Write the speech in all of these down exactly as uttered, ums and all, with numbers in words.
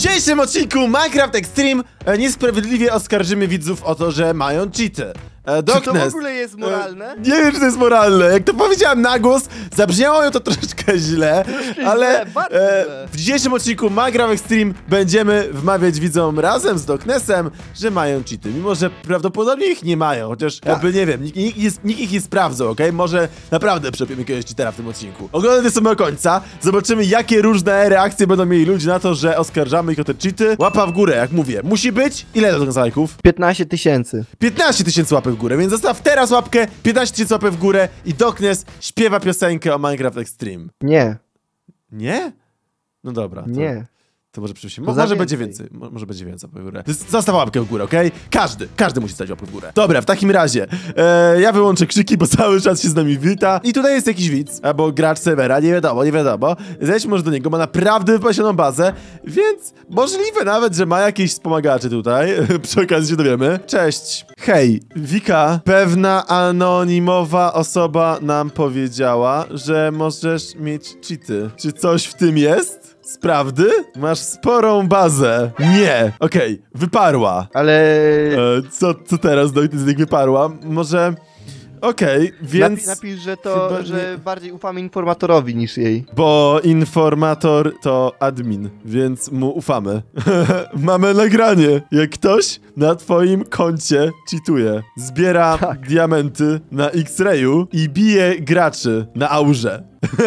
dzisiejszym odcinku Minecraft Extreme e, niesprawiedliwie oskarżymy widzów o to, że mają cheaty. E, Czy to w ogóle jest moralne? E, nie wiem, czy to jest moralne. Jak to powiedziałem na głos, zabrzmiało to troszeczkę źle, troszkę ale źle, e, w dzisiejszym odcinku Minecraft Extreme będziemy wmawiać widzom razem z Doknesem, że mają cheaty, mimo że prawdopodobnie ich nie mają, chociaż tak. jakby nie wiem, nikt, nikt, jest, nikt ich nie sprawdzał, okej? Okay? Może naprawdę przepiemy jakiegoś cheatera w tym odcinku. Oglądamy do samego końca, zobaczymy jakie różne reakcje będą mieli ludzie na to, że oskarżamy ich o te cheaty. Łapa w górę, jak mówię, musi być. Ile do lajków? piętnaście tysięcy. piętnaście tysięcy łapek w górę, więc zostaw teraz łapkę, piętnaście tysięcy łapek w górę i Doknes śpiewa piosenkę o Minecraft Extreme. Nie. Nie? No dobra. To... Nie. To może przyjdzie. Mo może będzie więcej. Mo może będzie więcej łapek w górę. Zostaw łapkę w górę, okej? Okay? Każdy, każdy musi stać łapkę w górę. Dobra, w takim razie e, ja wyłączę krzyki, bo cały czas się z nami wita. I tutaj jest jakiś widz, albo gracz serwera, nie wiadomo, nie wiadomo. Zejdźmy może do niego, ma naprawdę wypasioną bazę, więc możliwe nawet, że ma jakieś wspomagaczy tutaj. Przy okazji się dowiemy. Cześć. Hej, Wika, pewna anonimowa osoba nam powiedziała, że możesz mieć cheaty. Czy coś w tym jest? Z prawdy? Masz sporą bazę. Nie. Okej, okay. Wyparła. Ale... E, co, co teraz, Dojtyznik, wyparła? Może... Okej, okay, więc... Napisz, napisz, że to, że nie... bardziej ufamy informatorowi niż jej. Bo informator to admin, więc mu ufamy. Mamy nagranie, jak ktoś na twoim koncie cheatuje. Zbiera tak. diamenty na X-rayu i bije graczy na aurze.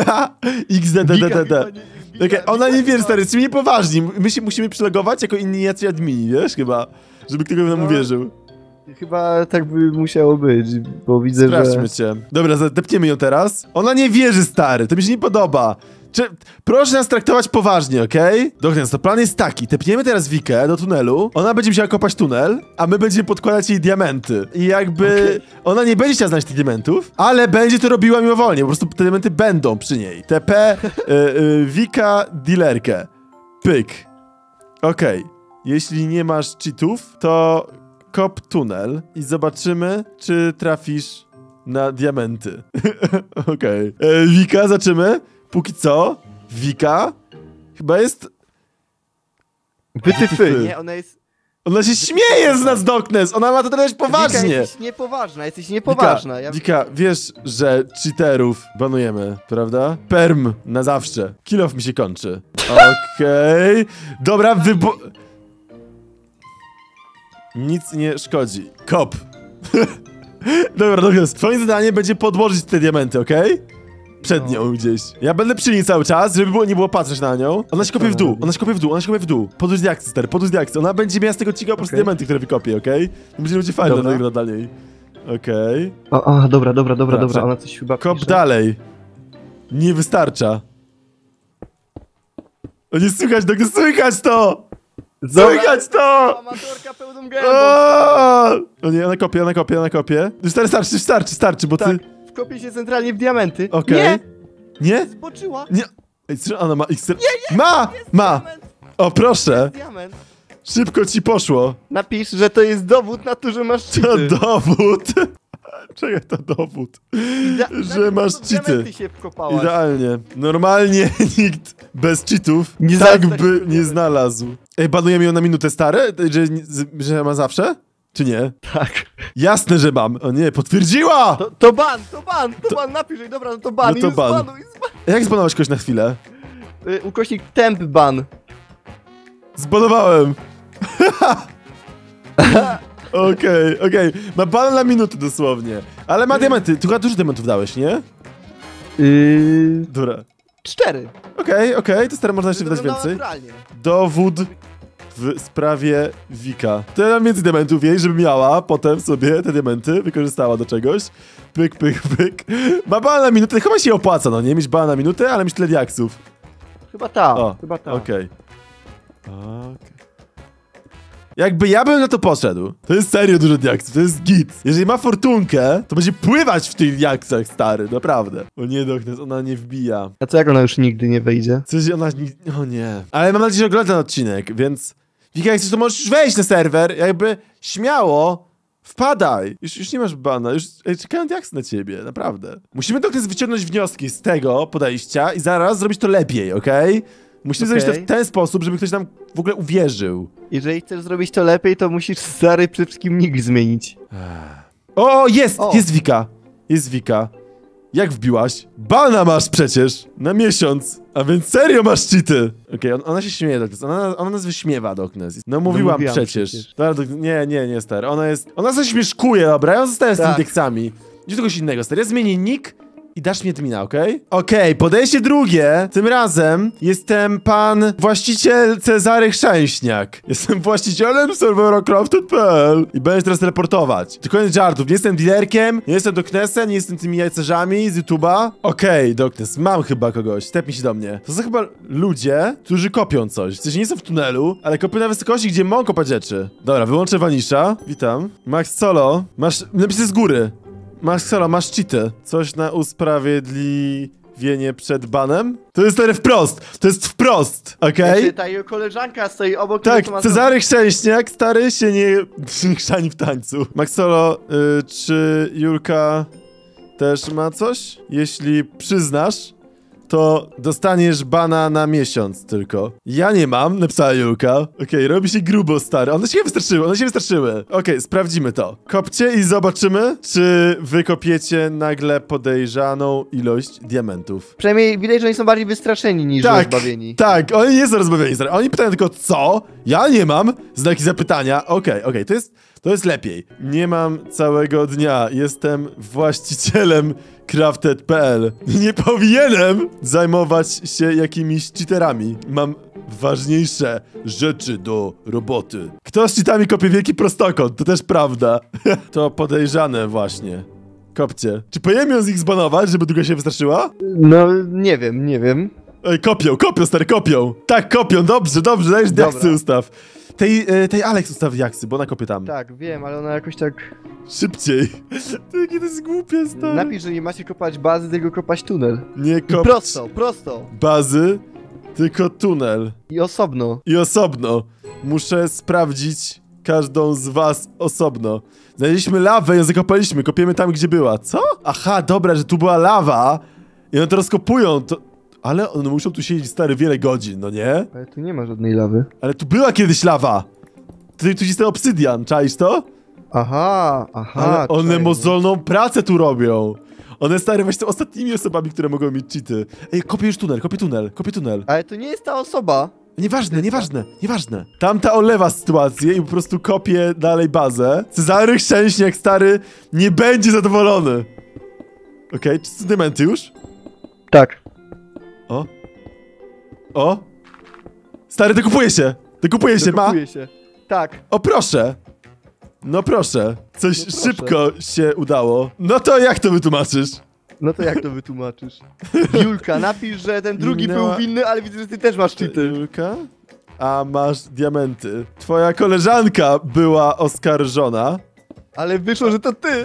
X D D D D D. Okay, ona nie wierzy, stary, jesteśmy niepoważni. My się musimy przylogować jako inni jacy admini, wiesz, chyba, żeby ktoś nam no, uwierzył. Chyba tak by musiało być, bo widzę, Sprawdźmy że... cię. Dobra, zadepniemy ją teraz. Ona nie wierzy, stary, to mi się nie podoba. Czy... Proszę nas traktować poważnie, okej? Okay? Doknes, to plan jest taki. Tepniemy teraz Wikę do tunelu, ona będzie musiała kopać tunel, a my będziemy podkładać jej diamenty. I jakby... Okay. Ona nie będzie chciała znaleźć tych diamentów, ale będzie to robiła mimowolnie, po prostu te diamenty będą przy niej. T P, y, y, Wika, dealerkę. Pyk. Okej. Okay. Jeśli nie masz cheatów, to kop tunel i zobaczymy, czy trafisz na diamenty. Okej. Okay. Wika, zaczymy. Póki co, Wika chyba jest... Wytyfy, nie? Ona jest... Ona się śmieje z nas, Doknes! Ona ma to teraz poważnie! Wika, jesteś niepoważna, jesteś niepoważna. Wika, ja... Wika, wiesz, że cheaterów banujemy, prawda? Perm na zawsze. Kill off mi się kończy. Okej. Okay. Dobra, wybo... Nic nie szkodzi. Kop. Dobra, Doknes, twoim zadaniem będzie podłożyć te diamenty, okej? Okay? Przed nią gdzieś. Ja będę przy niej cały czas, żeby było, nie było patrzeć na nią. Ona się kopie w dół, ona się kopie w dół, ona się kopie w dół. Podróż diaksy, stary, podróż diaksy. Ona będzie miała z tego ciga po prostu okay. diamenty, które wykopie, okej? Okay? Będzie będzie fajne nagroda dla niej. Okej. Okay. O, o, dobra, dobra, dobra, dobra, ona coś chyba Kop pisze. dalej. Nie wystarcza. O, nie słychać, tak nie słychać to! Słychać to! Amatorka pełną gębą. O nie, ona kopie, ona kopie, ona kopie. Już teraz starczy, starczy, starczy, bo tak. ty... Kopie się centralnie w diamenty. Okej. Okay. Nie! Nie? Zboczyła. Nie. Ej, czy ona ma X? Nie, nie! Ma! Ma! Diament. O, proszę! Diament. Szybko ci poszło. Napisz, że to jest dowód na to, że masz cheaty. To dowód? Czekaj, to dowód. Ida że masz cheaty. Się Idealnie. Normalnie nikt bez cheatów nie tak by nie znalazł. Ej, banujemy ją na minutę, stare? Że, że ma zawsze? Czy nie? Tak. Jasne, że mam. O nie, potwierdziła! To, to ban, to ban, to, to ban, napisz, dobra, no to ban. No to ban. Zbanuj, zbanuj. Jak zbanować kogoś na chwilę? Y, ukośnik temp ban. Zbanowałem. Okej, okej. Ma ban na minutę dosłownie. Ale ma diamenty. Tu chyba dużo diamentów dałeś, nie? Yy... Dobra. Cztery. Okej, okay, okej, okay. To stary można jeszcze wydać więcej. Naturalnie. Dowód w sprawie Wika. To mam więcej diamentów jej, żeby miała potem sobie te diamenty, wykorzystała do czegoś. Pyk, pyk, pyk. Ma bana na minutę, chyba się opłaca, no nie? Mieć bana na minutę, ale mieć tyle diaksów. Chyba ta, o, chyba ta. Okej. Okay. Okay. Jakby ja bym na to poszedł. To jest serio dużo diaksów, to jest git. Jeżeli ma fortunkę, to będzie pływać w tych diaksach, stary, naprawdę. O nie, Doknes, ona nie wbija. A co jak ona już nigdy nie wejdzie? Coś ona... O nie. Ale mam nadzieję, że ogląda ten odcinek, więc... Wika, jak chcesz, to możesz już wejść na serwer, jakby śmiało wpadaj. Już, już nie masz bana, już ej, czekają diaksy na ciebie, naprawdę. Musimy, Doknes, wyciągnąć wnioski z tego podejścia i zaraz zrobić to lepiej, okej? Okay? Musimy Okay. zrobić to w ten sposób, żeby ktoś nam w ogóle uwierzył. Jeżeli chcesz zrobić to lepiej, to musisz stary przede wszystkim nick zmienić. O, jest! O. Jest Wika. Jest Wika. Jak wbiłaś? Bana masz przecież! Na miesiąc! A więc serio masz cheaty! Okej, okay, on, ona się śmieje, Doknes. Ona, ona nas wyśmiewa, Doknes. No mówiłam, mówiłam przecież. przecież. Dobra, Dok- nie, nie, nie, stary. Ona jest... Ona coś śmieszkuje, dobra? Ja zostaję z tymi Tak. deksami. Gdzie kogoś innego, stary. Ja zmienię nick i dasz mi admina, okej? Okay? Okej, okay, podejście drugie. Tym razem jestem pan właściciel Cezary Chrzęśniak. Jestem właścicielem serwera crafted kropka p l i będę teraz teleportować. To koniec żartów. Nie jestem dealerkiem, nie jestem Doknesem, nie jestem tymi jajcerzami z YouTube'a. Okej, okay, Doknes, mam chyba kogoś. Stepnij się do mnie. To są chyba ludzie, którzy kopią coś. W sensie nie są w tunelu, ale kopią na wysokości, gdzie mogą kopać rzeczy. Dobra, wyłączę Vanisha. Witam. Max Solo. Masz... Napisy z góry. Max Solo, masz cheaty. Coś na usprawiedliwienie przed banem? To jest stary wprost! To jest wprost! Okej? Okay? Ta jego koleżanka stoi obok. Tak, ma Cezary Chrzęśniak, stary, się nie chrzani w tańcu. Max Solo, y, czy Julka też ma coś? Jeśli przyznasz, to dostaniesz bana na miesiąc tylko. Ja nie mam, napisała Julka. Okej, okay, robi się grubo, stary. One się wystarczyły, one się wystarczyły. Okej, okay, sprawdzimy to. Kopcie i zobaczymy, czy wykopiecie nagle podejrzaną ilość diamentów. Przynajmniej widać, że oni są bardziej wystraszeni niż Tak, rozbawieni. tak, oni nie są rozbawieni, stary. Oni pytają tylko co? Ja nie mam. Znaki zapytania. Okej, okay, okej, okay, to jest... To jest lepiej. Nie mam całego dnia. Jestem właścicielem crafted kropka p l. Nie powinienem zajmować się jakimiś cheaterami. Mam ważniejsze rzeczy do roboty. Kto z cheatami kopie wielki prostokąt? To też prawda. To podejrzane właśnie. Kopcie. Czy powinienem ją z nich zbanować, żeby długo się wystraszyła? No, nie wiem, nie wiem. Ej, kopią, kopią, stary, kopią. Tak, kopią, dobrze, dobrze, dajesz diaksy ustaw. Tej, e, tej Alex ustaw diaksy, bo ona kopie tam. Tak, wiem, ale ona jakoś tak... Szybciej. To jakie to jest głupie, stary. Napisz, że nie macie kopać bazy, tylko kopać tunel. Nie I kopać prosto, prosto. bazy, tylko tunel. I osobno. I osobno. Muszę sprawdzić każdą z was osobno. Znaleźliśmy lawę, ją zakopaliśmy, kopiemy tam, gdzie była. Co? Aha, dobra, że tu była lawa i one to rozkopują, to... Ale one muszą tu siedzieć, stary, wiele godzin, no nie? Ale tu nie ma żadnej lawy. Ale tu była kiedyś lawa. Tutaj tu jest ten obsydian, czaisz to? Aha, aha. Ale one czajnie. mozolną pracę tu robią. One, stary, właśnie są ostatnimi osobami, które mogą mieć cheaty. Ej, kopię już tunel, kopię tunel, kopię tunel. Ale to nie jest ta osoba. Nieważne, nieważne, nieważne. Tamta olewa sytuację i po prostu kopie dalej bazę. Cezary Chrzęśniak, stary, nie będzie zadowolony. Okej, okay, czy są dementy już? Tak. O. O. Stary, dokupuje się. Dokupuje się, ma. Dokupuje się. Tak. O, proszę. No proszę. Coś No proszę. szybko się udało. No to jak to wytłumaczysz? No to jak to wytłumaczysz? Julka, napisz, że ten drugi Minęła- był winny, ale widzę, że ty też masz cheaty. Julka? A masz diamenty. Twoja koleżanka była oskarżona. Ale wyszło, że to ty.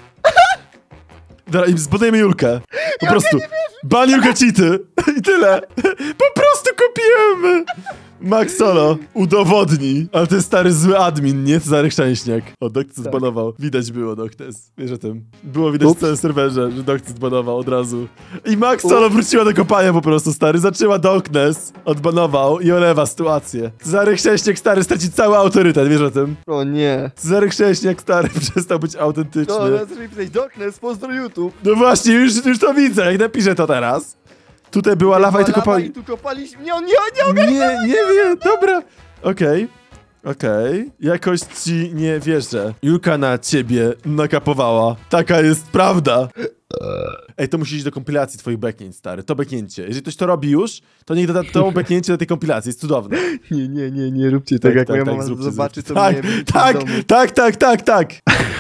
Dobra, i zbudujemy Julkę. Po prostu. Ban Julka cheaty. I tyle. Po prostu kopiemy. Max Solo, udowodnij. Ale to jest stary zły admin, nie Cezary Chrzęśniak. O, Doknes Tak. zbanował. Widać było, Doknes. Wiesz o tym. Było widać Ups. w całym serwerze, że Doknes zbanował od razu. I Max Solo wróciła do kopania po prostu, stary. Zaczęła Doknes, odbanował i olewa sytuację. Cezary Chrzęśniak, stary, straci cały autorytet, wiesz o tym. O nie. Cezary Chrzęśniak, stary, przestał być autentyczny. To zaczęli pisać Doknes, pozdro YouTube. No właśnie, już, już to widzę, jak napiszę to teraz. Tutaj była lawa i tu Lawa kopali... I tu kopaliśmy. Nie, nie, nie. Nie, nie wiem, dobra. Okej, okej. Jakoś ci nie wierzę. Julka na ciebie nakapowała. Taka jest prawda. Ej, to musi iść do kompilacji twoich beknięć, stary. To beknięcie. Jeżeli ktoś to robi już, to niech doda to beknięcie do tej kompilacji. Jest cudowne. Nie, nie, nie, nie róbcie tak, jak moja mama zróbcie, zobaczy, zróbcie. to tak, mnie tak, w domu. tak, tak, tak, tak.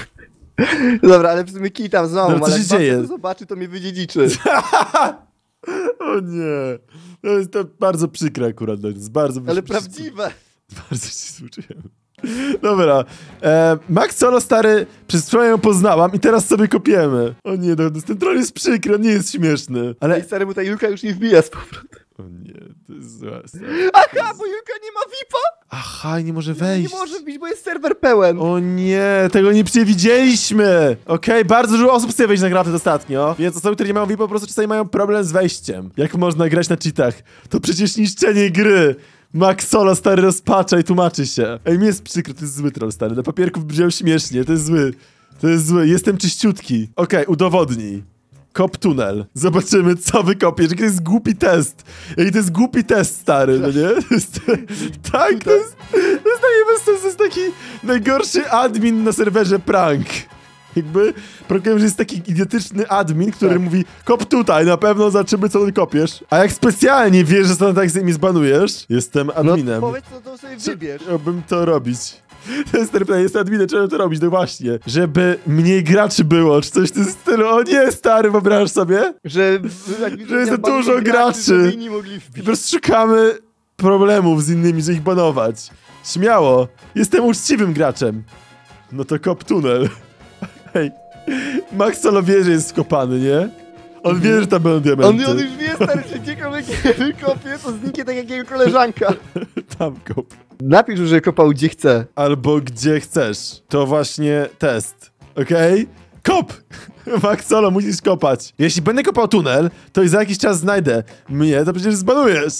Dobra, ale w sumie kitam z mamą, No, co ale się jak babcia dzieje? to zobaczy, to mnie wydziedziczy. O nie. To jest to bardzo przykre akurat. To jest bardzo... Ale prawdziwe. Bardzo ci współczujemy. Dobra. E, Max Solo, stary, przez chwilę ją poznałam i teraz sobie kopiemy. O nie, no, ten troll jest przykry, on nie jest śmieszny. Ale... Ale stary, bo ta Julka już nie wbija z powrotem. O nie, to jest złe. Aha, bo Julka nie ma V I P-a! Aha, i nie może Nie wejść. może wbić, bo jest serwer pełen. O nie, tego nie przewidzieliśmy. Okej, okay, bardzo dużo osób chce wejść na Grafted ostatnio, więc osoby, które nie mają V I P, po prostu czasami mają problem z wejściem. Jak można grać na cheatach? To przecież niszczenie gry. Max Solo, stary, rozpacza i tłumaczy się. Ej, mi jest przykro, to jest zły troll, stary. Na papierku brzmiał śmiesznie, to jest zły. To jest zły, jestem czyściutki. Okej, okay, udowodnij. Kop tunel. Zobaczymy, co wykopiesz. Jaki to jest głupi test. Jaki to jest głupi test, stary, no nie? To jest, tak, to jest, to jest taki, to jest taki najgorszy admin na serwerze prank. Jakby, problem, że jest taki idiotyczny admin, który tak. mówi, kop tutaj, na pewno zobaczymy, co ty kopiesz. A jak specjalnie wiesz, że to tak z nimi zbanujesz, jestem adminem. No powiedz, co to sobie wybierz. Chciałbym to robić. To jest ten plan, jest adminem, trzeba to robić, no właśnie. Żeby mniej graczy było, czy coś w tym stylu. O nie, stary, wyobrażasz sobie? Że, że jest dużo graczy. I po prostu szukamy problemów z innymi, że ich banować. Śmiało. Jestem uczciwym graczem. No to kop tunel. Hej, Max Solo wie, że jest skopany, nie? On wie, że tam będą diamenty. On, on już wie, stary, że gdziekolwiek kopie, to zniknie tak jak jego koleżanka. Tam kop. Napisz, że kopał gdzie chce. Albo gdzie chcesz. To właśnie test. Okej? Okay? Kop! Max Solo, musisz kopać. Jeśli będę kopał tunel, to i za jakiś czas znajdę mnie, to przecież zbanujesz.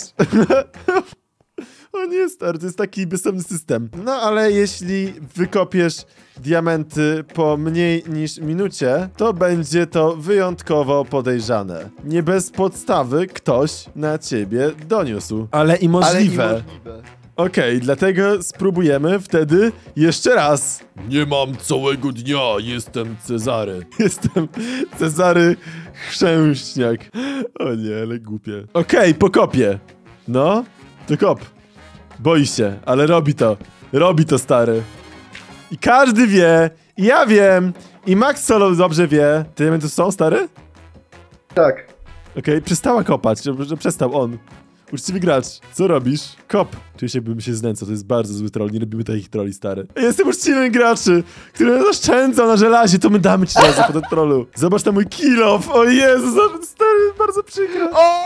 O nie, stary, to jest taki bezsensowny system. No ale jeśli wykopiesz diamenty po mniej niż minucie, to będzie to wyjątkowo podejrzane. Nie bez podstawy ktoś na ciebie doniósł. Ale i możliwe. Ale i możliwe. Okej, okay, dlatego spróbujemy wtedy jeszcze raz. Nie mam całego dnia, jestem Cezary. Jestem Cezary Chrzęśniak. O nie, ale głupie. Okej, okay, pokopię. No, to kop. Boi się, ale robi to. Robi to, stary. I każdy wie, i ja wiem, i Max Solo dobrze wie. Te diamenty są, stary? Tak. Okej, okay, przestała kopać, że, że przestał on. Uczciwy gracz, co robisz? Kop. Czuję się, jakbym się znęcał, to jest bardzo zły troll, nie robimy takich trolli, stary. Ja jestem uczciwym graczy, który oszczędzał na żelazie, to my damy ci razy po tym trollu. Zobacz na mój kill off, o Jezu, stary, bardzo przykro. O!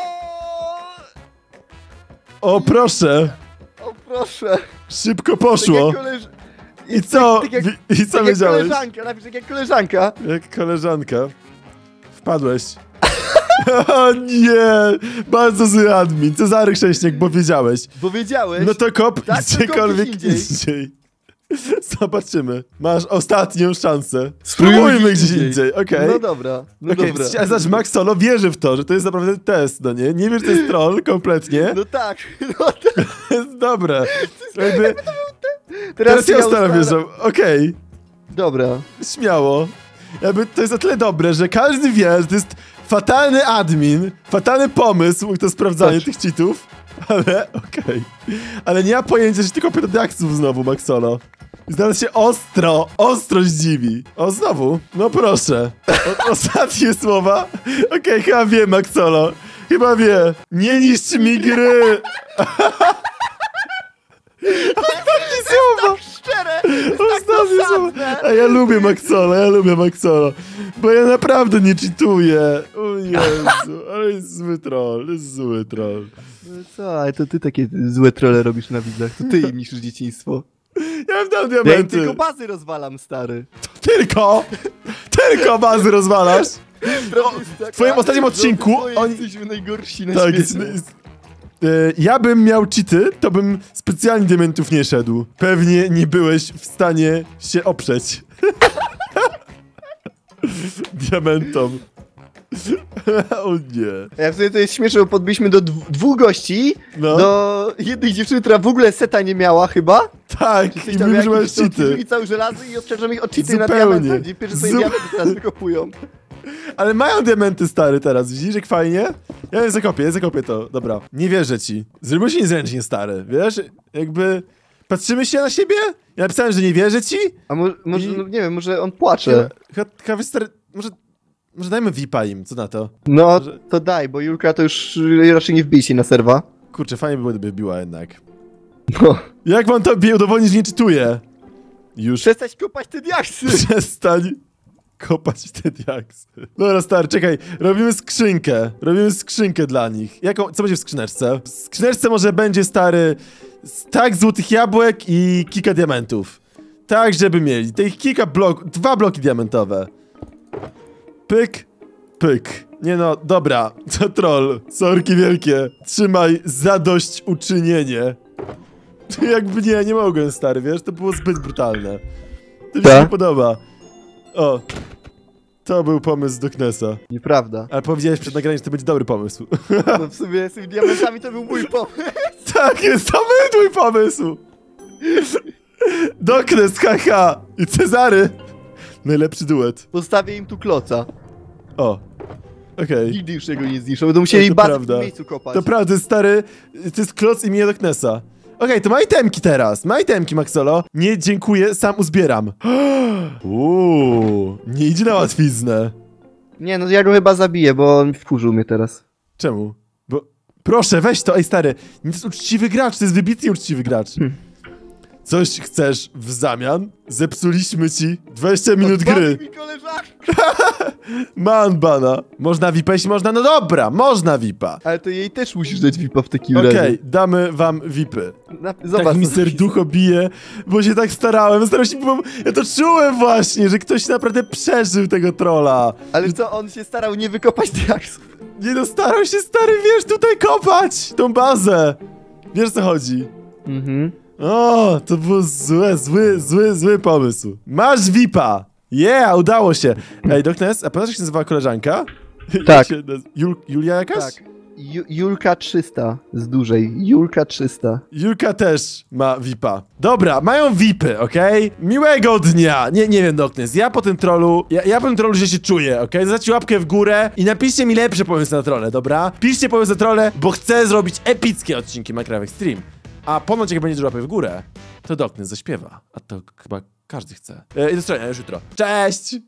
O, proszę. O, proszę. Szybko poszło. Tak koleż... I co? Tak jak, I co tak wiedziałeś? Jak koleżanka, napisz tak jak koleżanka. Jak koleżanka. Wpadłeś. O nie! Bardzo zły admin. Cezary Chrześniak, bo wiedziałeś. Bo wiedziałeś? No to kop tak, gdziekolwiek indziej. indziej. Zobaczymy. Masz ostatnią szansę. Spróbujmy gdzieś indziej, okej. Okay. No dobra, no okay, dobra. A znaczy Max Solo wierzy w to, że to jest naprawdę test, no nie? Nie wiesz, że to jest troll kompletnie. No tak. No tak. To jest dobre. Jakby... Teraz, Teraz ja ustaram wierzę. Okej. Okay. Dobra. Śmiało. Jakby to jest o tyle dobre, że każdy wie, że to jest fatalny admin, fatalny pomysł, to sprawdzanie Patrz. tych cheatów, ale okej. Okay. Ale nie ma pojęcia, że tylko pyta diaksów znowu, Max Solo. Znalazł się ostro, ostro zdziwi. O, znowu? No proszę. O, ostatnie słowa. Okej, okay, chyba wie, Max Solo. Chyba wie. Nie niszcz mi gry. Ostatnie słowa. Szczere. Ostatnie słowa. A ja lubię Max Solo, ja lubię Max Solo. Bo ja naprawdę nie cheatuję. O Jezu, ale jest zły troll, jest zły troll. No co, ale to ty takie złe trolle robisz na widzach. To ty im niszczysz dzieciństwo. Ja bym dał diamenty. Ja tylko bazy rozwalam, stary. To tylko? Tylko bazy rozwalasz? Tak, w twoim ostatnim odcinku oni... jesteśmy najgorsi na tak, świecie. Jest, jest... Yy, ja bym miał cheaty, to bym specjalnie diamentów nie szedł. Pewnie nie byłeś w stanie się oprzeć. Diamentom. O nie. Ja w sumie to jest śmieszne, bo podbiliśmy do dw dwóch gości, no. Do jednej dziewczyny, która w ogóle seta nie miała chyba. Tak, i my używamy cheaty. I całe żelazo i oskarżamy ich o cheaty na diamentach, gdzie pierwsze sobie diamenty teraz wykopują. Ale mają diamenty, stary, teraz, widzisz, jak fajnie? Ja je zakopię, ja zakopię to, dobra. Nie wierzę ci. Zrobił się niezręcznie, stary, wiesz? Jakby... Patrzymy się na siebie? Ja napisałem, że nie wierzę ci? A mo może, I... no, nie wiem, może on płacze. Kawy, stary, może... Może dajmy V I P-a im, co na to? No, może... to daj, bo Julka to już raczej nie wbij się na serwa. Kurczę, fajnie by było, gdyby wbiła jednak. No. Jak wam to udowodnić, że nie czytuję? Już. Przestań kopać te diaksy! Przestań kopać te diaksy. Dobra, stary, czekaj. Robimy skrzynkę. Robimy skrzynkę dla nich. Jaką, co będzie w skrzyneczce? W skrzyneczce może będzie, stary, tak złotych jabłek i kilka diamentów. Tak, żeby mieli. Tych kilka bloków, dwa bloki diamentowe. Pyk, pyk. Nie no, dobra, to troll. Sorki wielkie. Trzymaj zadośćuczynienie. Jakby nie, nie mogłem, stary, wiesz? To było zbyt brutalne. To mi się nie podoba. O. To był pomysł do Knesa. Nieprawda. Ale powiedziałeś przed nagraniem, że to będzie dobry pomysł. No w sumie z tymi diamentami to był mój pomysł. Tak jest, to był twój pomysł. Doknes, haha. I Cezary. Najlepszy duet. Postawię im tu kloca. O. Okej. Okay. Nigdy już jego nie zniszczą, będą musieli to bazę prawda. w tym miejscu kopać. To prawda, stary. To jest kloc imienia Doknesa. Okej, okay, to ma itemki teraz. Ma itemki, Maxolo. Nie, dziękuję, sam uzbieram. Uuu, nie idzie na łatwiznę. Nie, no ja go chyba zabiję, bo on wkurzył mnie teraz. Czemu? Bo... Proszę, weź to, ej stary. To jest uczciwy gracz, to jest wybitnie uczciwy gracz. Hmm. Coś chcesz w zamian? Zepsuliśmy ci dwadzieścia minut gry. Mi Man bana. Można V I P A, jeśli można? No dobra, można V I P A. Ale to jej też musisz dać V I P A w takim razie. razie. Okej, okay, damy wam V I P Y. Na, zobacz, tak mi serducho bije, bo się tak starałem. Starałem się, bo ja to czułem właśnie, że ktoś naprawdę przeżył tego trolla. Ale co, on się starał nie wykopać diaksów. Nie no, starał się, stary, wiesz, tutaj kopać tą bazę. Wiesz, o co chodzi? Mhm. O, to był zły, zły, zły, zły pomysł. Masz V I P A. Yeah, udało się. Ej, Doknes, a pamiętasz, jak się nazywała koleżanka? Tak. Jul Julia jakaś? Tak. Ju Julka trzysta z dużej. Julka trzysta. Julka też ma V I P A. Dobra, mają V I P Y, okej? Okay? Miłego dnia! Nie, nie wiem, Doknes, ja po tym trollu, ja, ja po tym trollu, że się czuję, okej? Okay? Zostawcie łapkę w górę i napiszcie mi lepsze pomysły na trolle, dobra? Piszcie pomysły na trolle, bo chcę zrobić epickie odcinki Minecraft Extreme. A ponoć jak będzie łapy w górę, to Doknes zaśpiewa. A to chyba każdy chce. E, I do zobaczenia już jutro. Cześć!